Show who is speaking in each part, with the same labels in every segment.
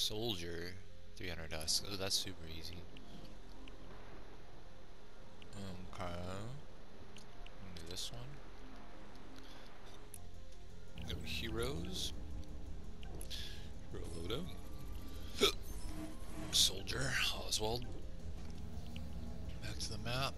Speaker 1: Soldier, 300 dust. Oh, that's super easy. Okay. Do this one. Go to heroes. Hero Lodo. Soldier, Oswald. Back to the map.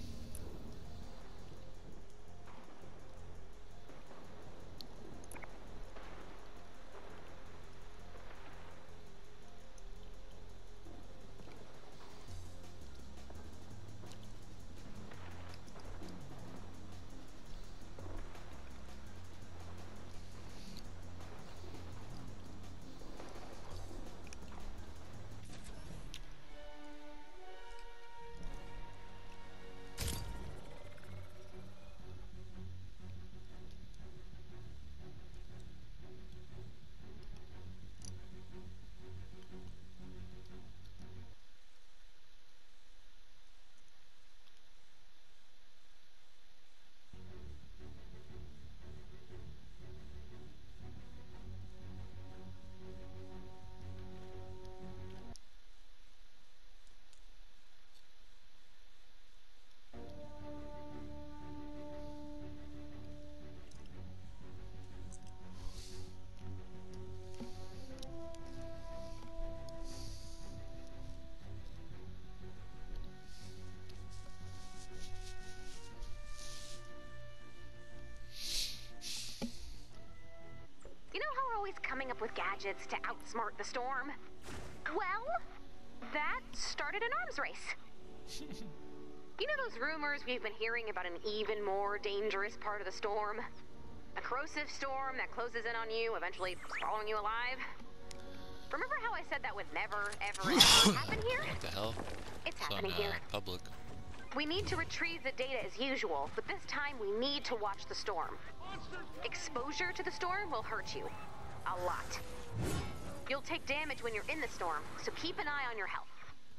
Speaker 2: Coming up with gadgets to outsmart the storm. Well, that started an arms race. You know those rumors we've been hearing about an even more dangerous part of the storm? A corrosive storm that closes in on you, eventually swallowing you alive? Remember how I said that would never, ever, ever happen here?
Speaker 1: What the hell?
Speaker 2: It's
Speaker 1: It's
Speaker 2: happening
Speaker 1: on,
Speaker 2: here.
Speaker 1: public.
Speaker 2: We need to retrieve the data as usual, but this time we need to watch the storm. Exposure to the storm will hurt you. A lot. You'll take damage when you're in the storm, so keep an eye on your health.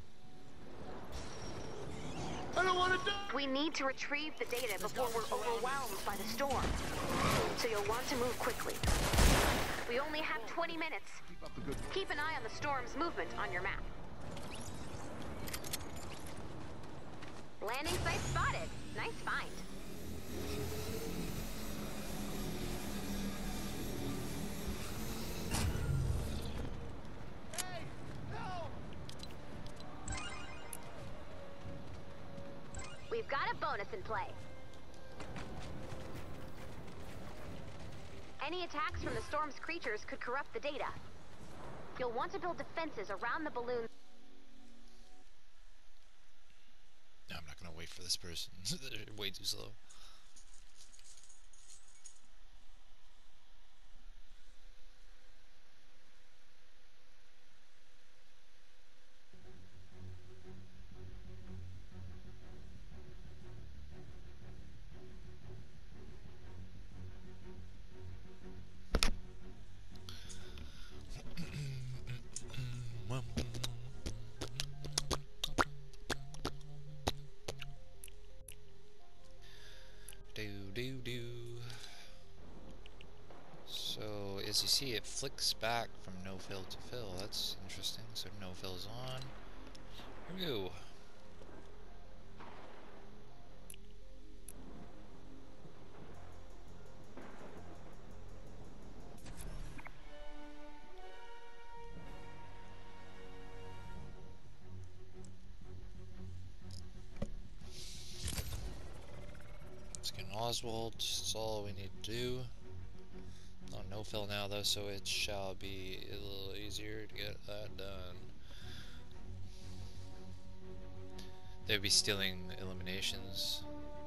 Speaker 3: I don't want to die!
Speaker 2: We need to retrieve the data before we're overwhelmed by the storm. So you'll want to move quickly. We only have 20 minutes. Keep an eye on the storm's movement on your map. Landing site spotted. Nice find. We've got a bonus in play. Any attacks from the storm's creatures could corrupt the data. You'll want to build defenses around the balloon.
Speaker 1: No, I'm not gonna wait for this person. They're way too slow. So, as you see, it flicks back from no fill to fill. That's interesting. So no fill's on. Here we go. Let's get an Oswald. That's all we need to do. Oh, no fill now though, so it shall be a little easier to get that done. They'd be stealing eliminations.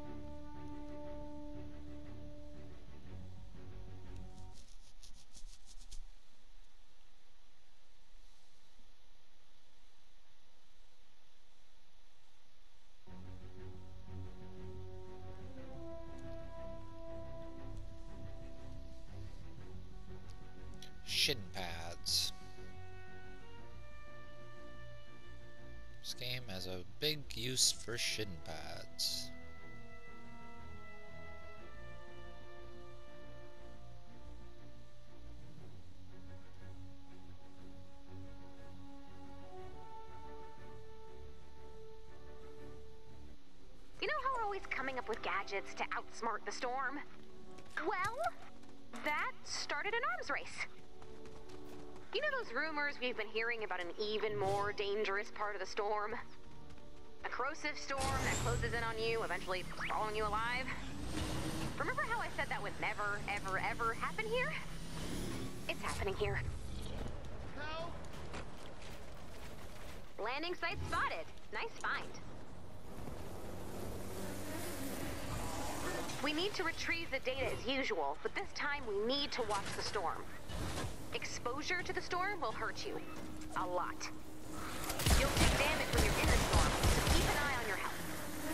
Speaker 1: Shin pads. This game has a big use for shin pads.
Speaker 2: up with gadgets to outsmart the storm. Well, that started an arms race. You know those rumors we've been hearing about an even more dangerous part of the storm? A corrosive storm that closes in on you, eventually swallowing you alive? Remember how I said that would never, ever, ever happen here? It's happening here.
Speaker 3: Help!
Speaker 2: Landing site spotted. Nice find. We need to retrieve the data as usual, but this time we need to watch the storm. Exposure to the storm will hurt you. A lot. You'll take damage when you're in the storm, so keep an eye on your health.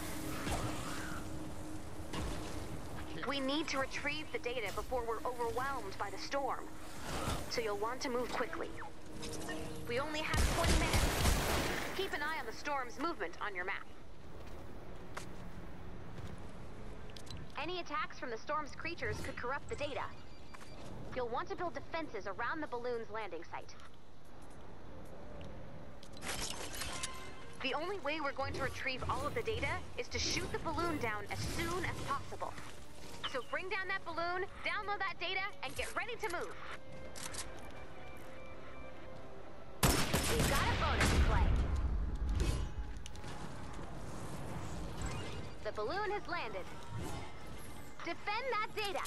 Speaker 2: We need to retrieve the data before we're overwhelmed by the storm. So you'll want to move quickly. We only have 20 minutes. Keep an eye on the storm's movement on your map. Any attacks from the storm's creatures could corrupt the data. You'll want to build defenses around the balloon's landing site. The only way we're going to retrieve all of the data is to shoot the balloon down as soon as possible. So bring down that balloon, download that data, and get ready to move. We've got a bonus in play. The balloon has landed. Defend that data.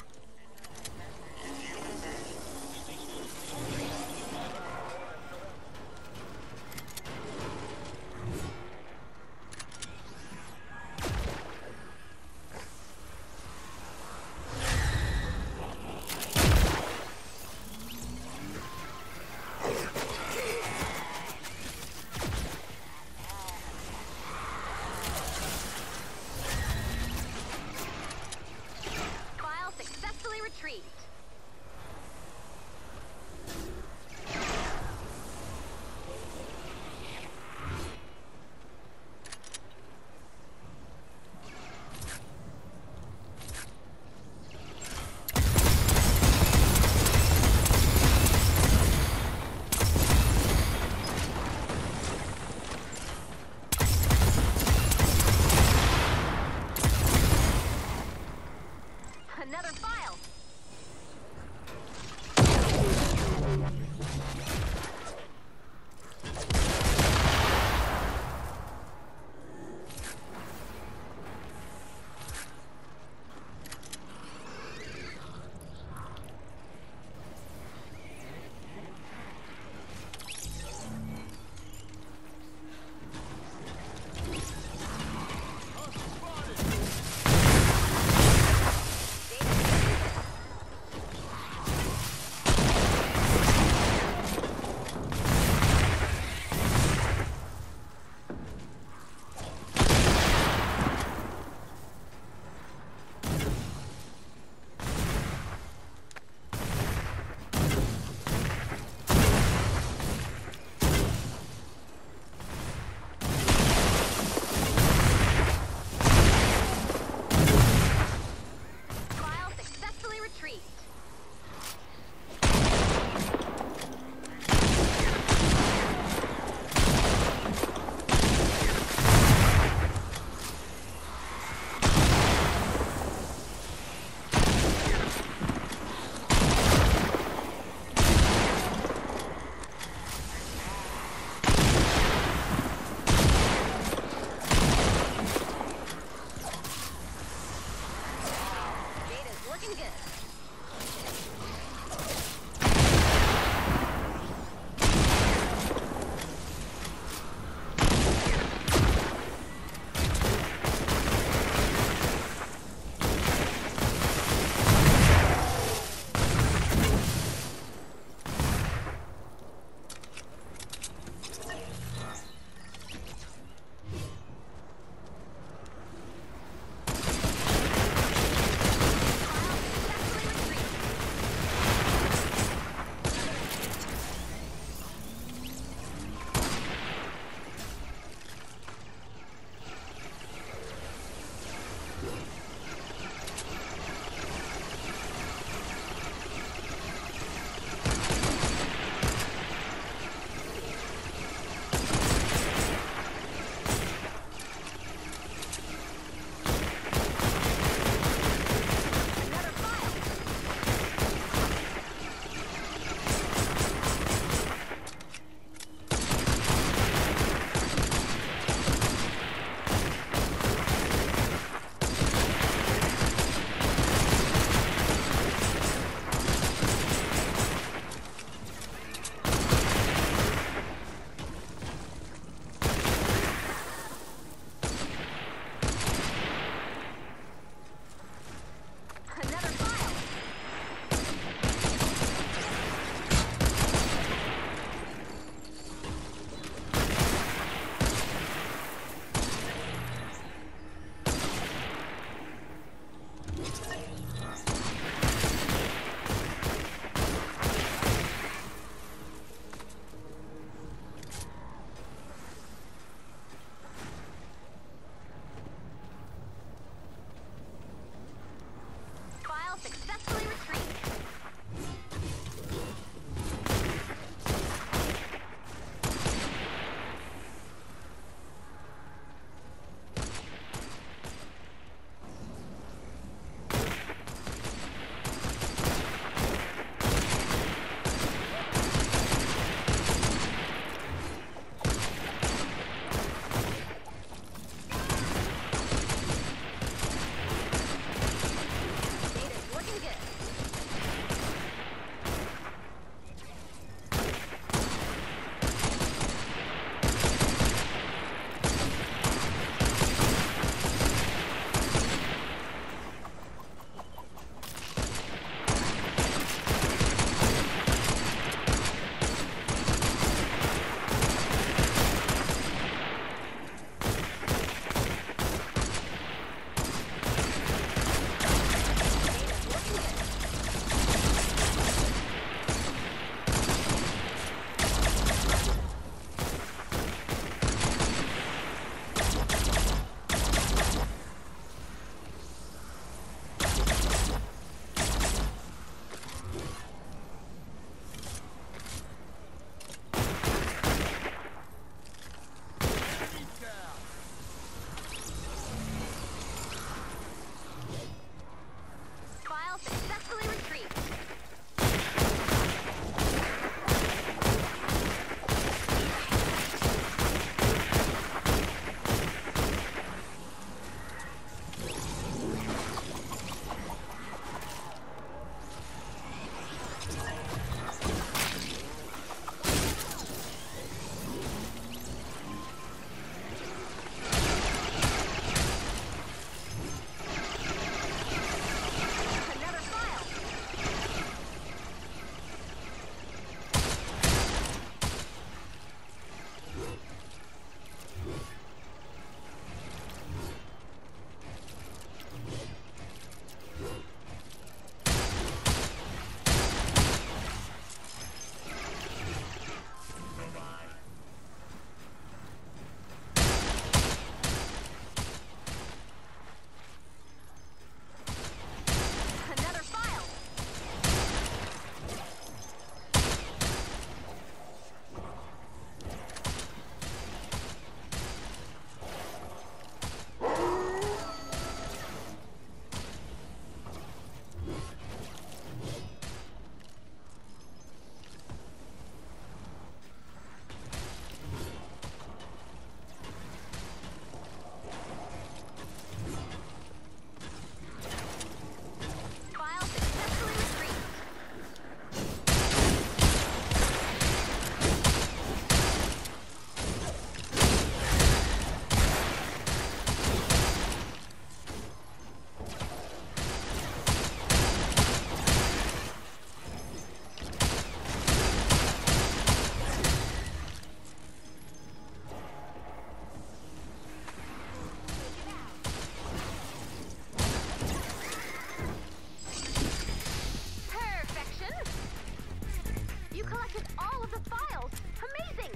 Speaker 2: collected all of the files! Amazing!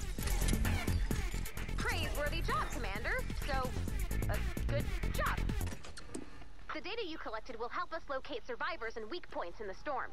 Speaker 2: Praiseworthy job, Commander. So, good job. The data you collected will help us locate survivors and weak points in the storm.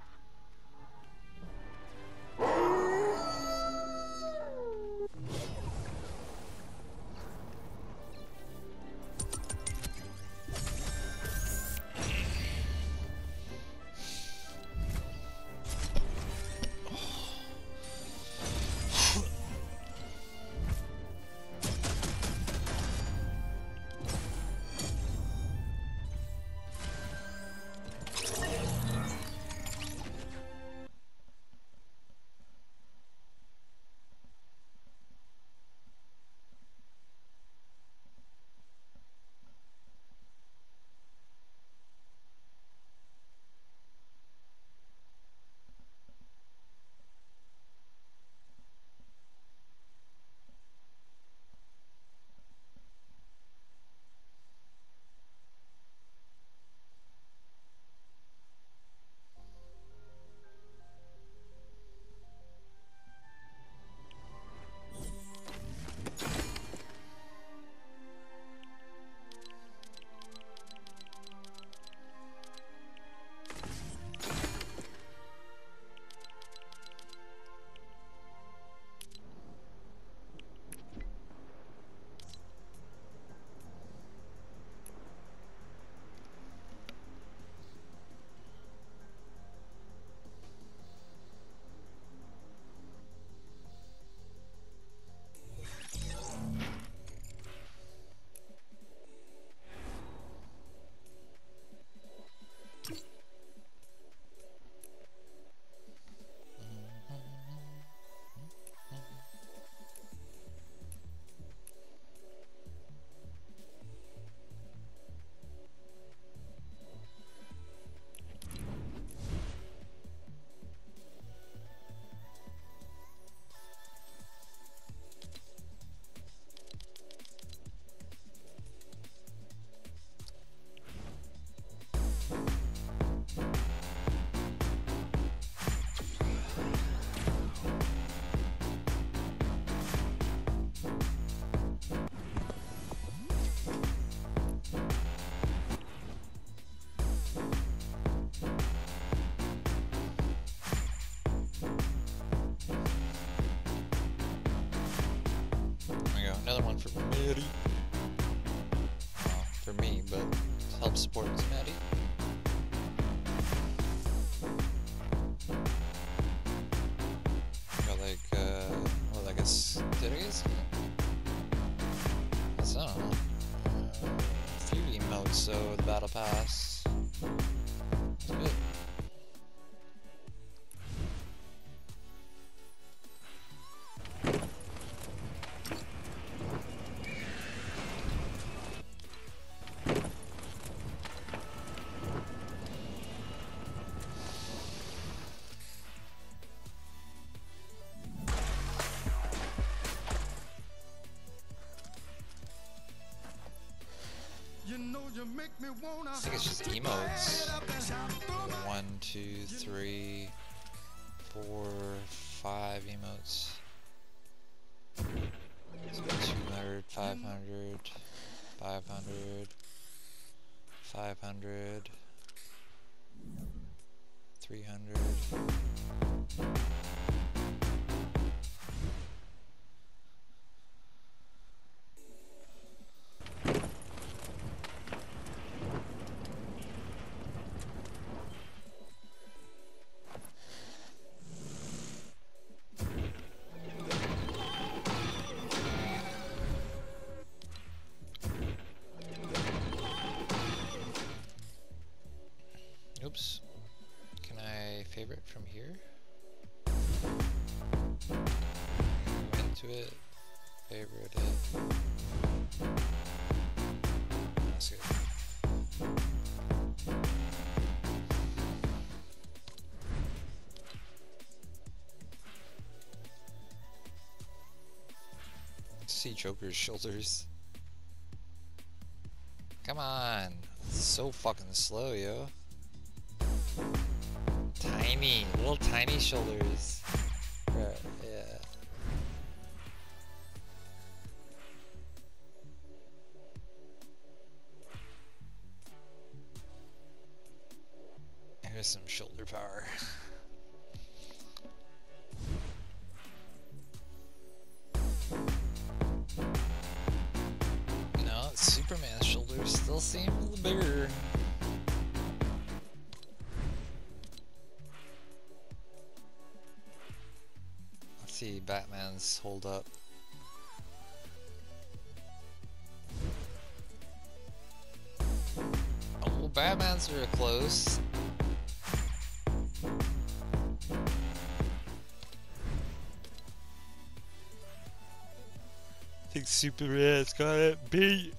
Speaker 1: Another one for Maddie. Well, for me, but to help support Maddie. Got like, well, I guess, did I guess? I don't know. A few emotes, so the battle pass. It's good. I think it's just emotes. 1, 2, 3, 4, 5 emotes. So 200, 500, 500, 500, 300. Oops. Can I favorite from here? Go into it, favorite it. That's good. See Joker's shoulders. Come on. It's so fucking slow, yo. Tiny, little tiny shoulders. some shoulder power. No, Superman's shoulders still seem a little bigger. Let's see Batman's hold up. Oh, well, Batman's real close. I think Superman's got it beat.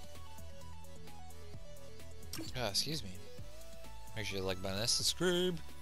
Speaker 1: Excuse me. Make sure you like, button, and subscribe.